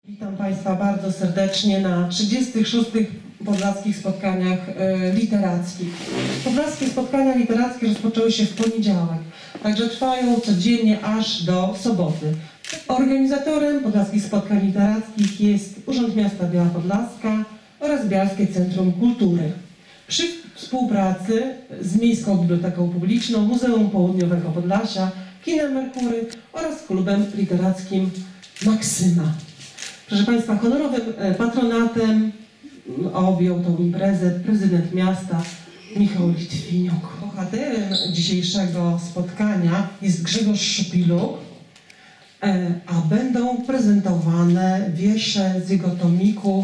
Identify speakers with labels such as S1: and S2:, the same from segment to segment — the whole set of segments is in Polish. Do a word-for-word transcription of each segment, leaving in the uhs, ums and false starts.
S1: Witam Państwa bardzo serdecznie na trzydziestych szóstych Podlaskich Spotkaniach Literackich. Podlaskie Spotkania Literackie rozpoczęły się w poniedziałek, także trwają codziennie aż do soboty. Organizatorem Podlaskich Spotkań Literackich jest Urząd Miasta Biała Podlaska oraz Białyskie Centrum Kultury. Przy współpracy z Miejską Biblioteką Publiczną, Muzeum Południowego Podlasia, Kinem Merkury oraz Klubem Literackim Maksyma. Proszę Państwa, honorowym patronatem objął tą imprezę prezydent miasta Michał Litwiniuk. Bohaterem dzisiejszego spotkania jest Grzegorz Szupiluk, a będą prezentowane wiersze z jego tomiku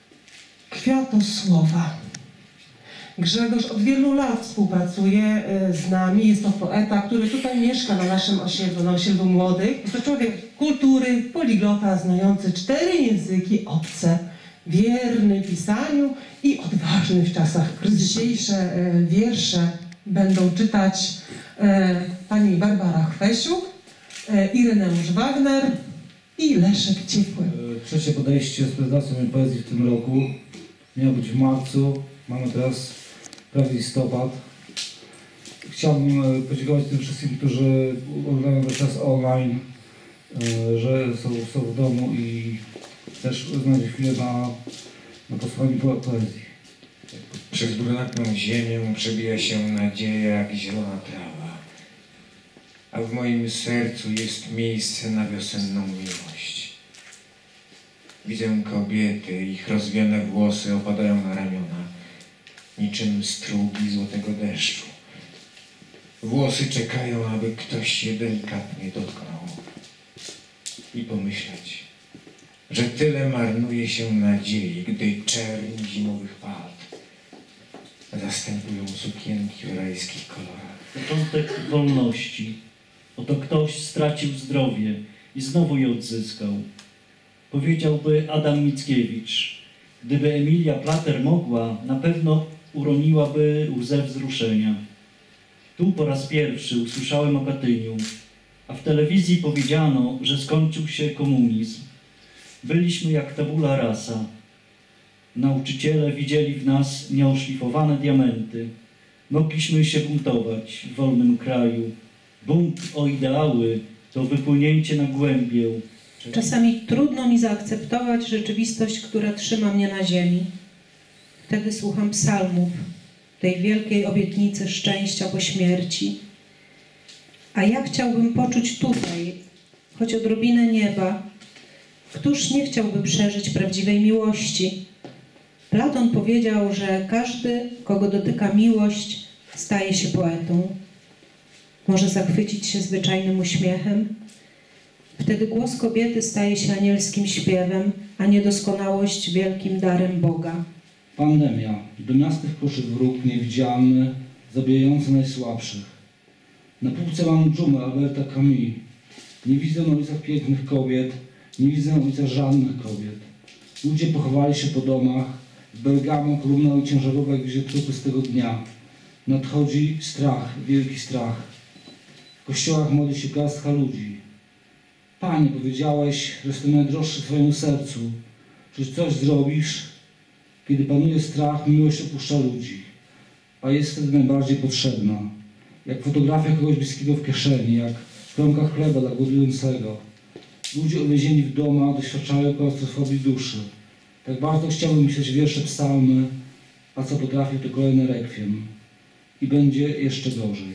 S1: Kwiatosłowa. Grzegorz od wielu lat współpracuje z nami, jest to poeta, który tutaj mieszka na naszym osiedlu, na osiedlu młodych. Jest to człowiek kultury, poliglota, znający cztery języki obce, wierny pisaniu i odważny w czasach kryzysu. Dzisiejsze wiersze będą czytać pani Barbara Chwesiuk, Ireneusz Wagner i Leszek Ciepły.
S2: Trzecie podejście z prezentacją poezji w tym roku miało być w marcu, mamy teraz prawie listopad. Chciałbym podziękować tym wszystkim, którzy oglądają czas online, że są, są w domu i też znajdzie chwilę na, na posłuchanie po, poezji.
S3: Przez brunatną ziemię przebija się nadzieja jak zielona trawa, a w moim sercu jest miejsce na wiosenną miłość. Widzę kobiety, ich rozwiane włosy opadają na ramiona, niczym strugi złotego deszczu. Włosy czekają, aby ktoś je delikatnie dotknął i pomyśleć, że tyle marnuje się nadziei, gdy czerń zimowych falt zastępują sukienki w rajskich kolorach.
S4: Początek wolności. Oto ktoś stracił zdrowie i znowu je odzyskał. Powiedziałby Adam Mickiewicz, gdyby Emilia Plater mogła, na pewno uroniłaby łzę wzruszenia. Tu po raz pierwszy usłyszałem o Katyniu, a w telewizji powiedziano, że skończył się komunizm. Byliśmy jak tabula rasa. Nauczyciele widzieli w nas nieoszlifowane diamenty. Mogliśmy się buntować w wolnym kraju. Bunt o ideały to wypłynięcie na głębię.
S5: Czasami trudno mi zaakceptować rzeczywistość, która trzyma mnie na ziemi. Wtedy słucham psalmów, tej wielkiej obietnicy szczęścia po śmierci. A ja chciałbym poczuć tutaj, choć odrobinę nieba. Któż nie chciałby przeżyć prawdziwej miłości? Platon powiedział, że każdy, kogo dotyka miłość, staje się poetą. Może zachwycić się zwyczajnym uśmiechem. Wtedy głos kobiety staje się anielskim śpiewem, a niedoskonałość wielkim darem Boga.
S2: Pandemia. Do miasta wkroczy wróg niewidzialny, zabijający najsłabszych. Na półce mam dżumę Alberta Camus. Nie widzę na ulicach pięknych kobiet, nie widzę na ulicach żadnych kobiet. Ludzie pochowali się po domach, w Bergamo kolumna i ciężarówek wiezie trupy z tego dnia. Nadchodzi strach, wielki strach. W kościołach modli się garstka ludzi. Panie, powiedziałeś, że jestem najdroższy twojemu sercu. Czy coś zrobisz? Kiedy panuje strach, miłość opuszcza ludzi, a jest wtedy najbardziej potrzebna. Jak fotografia kogoś bliskiego w kieszeni, jak kromka chleba dla głodującego. Ludzie uwięzieni w domach doświadczają klaustrofobii duszy. Tak bardzo chciałbym myśleć wiersze psalmy, a co potrafię, to kolejny rekwiem. I będzie jeszcze gorzej.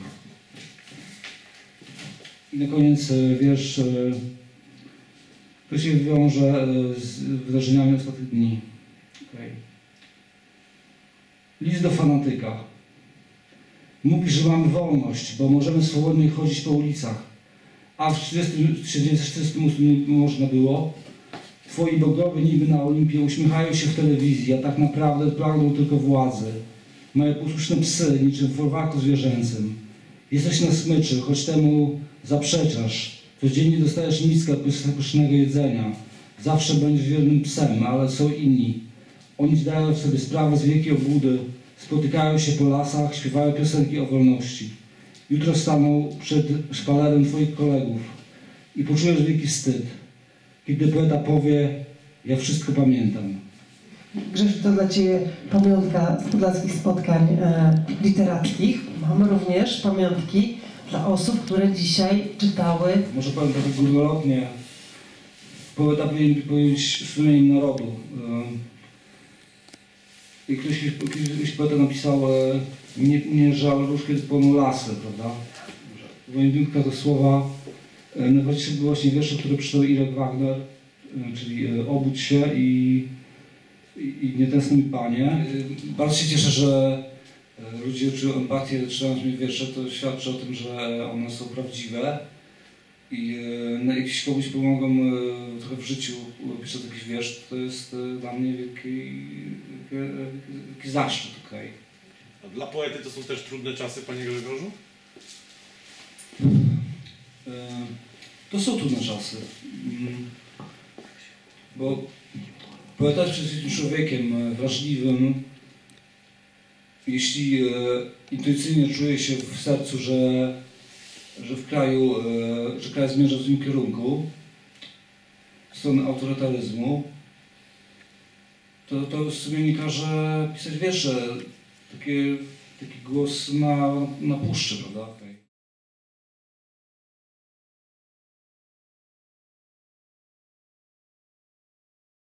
S2: I na koniec wiersz, który się wiąże z wydarzeniami ostatnich dni. Okay. List do fanatyka. Mówi, że mamy wolność, bo możemy swobodnie chodzić po ulicach. A w tysiąc dziewięćset czterdziestym ósmym można było. Twoi bogowie niby na Olimpie uśmiechają się w telewizji, a tak naprawdę pragną tylko władzy. Mają posłuszne psy, niczym w folwarku zwierzęcym. Jesteś na smyczy, choć temu zaprzeczasz. Codziennie dostajesz miskę pysznego jedzenia. Zawsze będziesz wiernym psem, ale są inni. Oni zdają sobie sprawę z wielkiej obłudy, spotykają się po lasach, śpiewają piosenki o wolności. Jutro staną przed szpalerem twoich kolegów i poczujesz wielki wstyd, kiedy poeta powie: Ja wszystko pamiętam.
S1: Grzesiu, to dla Ciebie pamiątka z podlaskich spotkań e, literackich. Mamy również pamiątki dla osób, które dzisiaj czytały.
S2: Może powiem tak górnolotnie. Poeta powinien być sumieniem narodu. I ktoś, ktoś poeta napisał, nie, nie żal róż, kiedy płoną lasy, prawda? Pamiętka to słowa, najważniejsze były właśnie wiersze, które przeczytał Irek Wagner, czyli Obudź się i, i, i Nie tęsknuj mi, Panie. Bardzo się cieszę, że ludzie czują empatię, czytając mi wiersze, to świadczy o tym, że one są prawdziwe. I e, jeśli komuś pomogą e, trochę w życiu pisać jakiś wiersz, to jest e, dla mnie wielki, wielki, wielki zaszczyt. Okay.
S6: A dla poety to są też trudne czasy, panie Grzegorzu?
S2: E, to są trudne czasy. Mm, bo poeta jest przede wszystkim człowiekiem wrażliwym. Jeśli e, intuicyjnie czuje się w sercu, że że w kraju, że kraj zmierza w złym kierunku, w stronę autorytaryzmu, to, to w sumie nie każe pisać wiersze. Taki, taki głos na, na puszczy, prawda?